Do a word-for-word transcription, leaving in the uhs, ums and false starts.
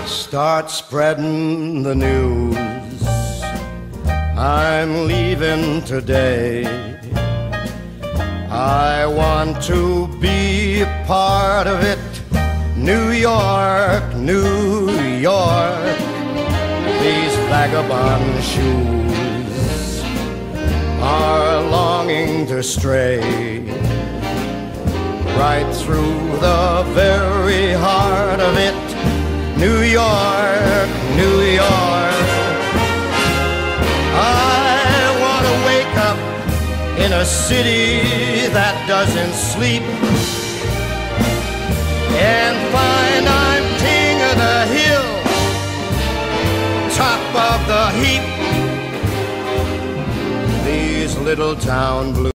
Start spreading the news. I'm leaving today. I want to be a part of it. New York, New York. These vagabond shoes are longing to stray right through the very heart of it. New York, New York. I want to wake up in a city that doesn't sleep and find I'm king of the hill, top of the heap. These little town blues.